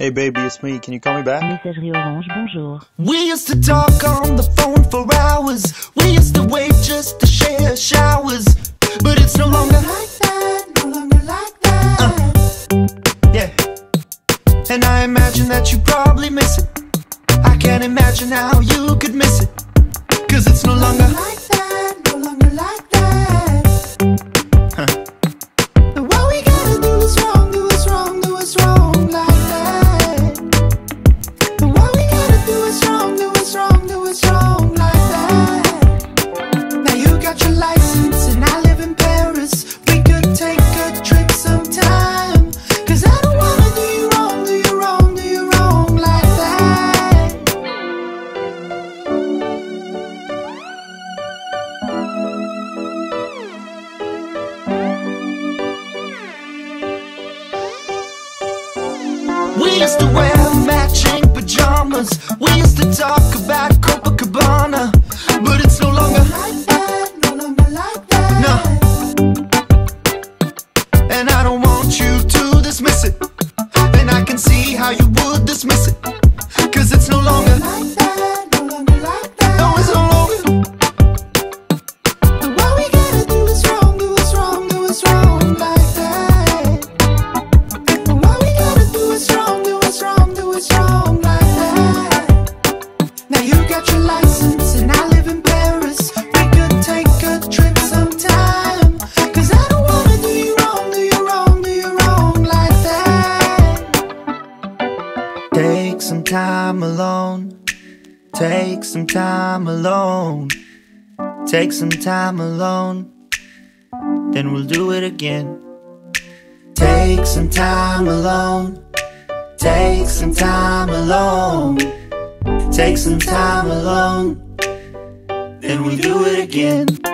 Hey baby, it's me. Can you call me back? Messagerie Orange, bonjour. We used to talk on the phone for hours. We used to wait just to share showers. But it's no longer like that, no longer like that. Yeah. And I imagine that you probably miss it. I can't imagine how you could miss it. 'Cause it's no longer like that, no longer like that. And what we gotta do is wrong, do is wrong, do is wrong like that. And what we gotta do is wrong, do is wrong, do is wrong like that. Now you got your license and I live in Paris. We could take a trip sometime. 'Cause I don't wanna do you wrong, do you wrong, do you wrong like that. We used to wear matching pajamas. We used to talk about Copacabana. But it's no longer like that, no longer like that. No. And I don't want you to dismiss it. And I can see how you would dismiss it. 'Cause it's no longer like that, no longer like that. No, it's no longer. And what we gotta do is wrong, do is wrong, do is wrong like that. And what we gotta do is wrong, do is wrong, do is wrong like that. Now you got your license and I live in Paris. We could take a trip sometime. 'Cause I don't wanna do you wrong, do you wrong, do you wrong like that. Take some time alone. Take some time alone. Take some time alone. Then we'll do it again. Take some time alone. Take some time alone. Take some time alone. Then we'll do it again.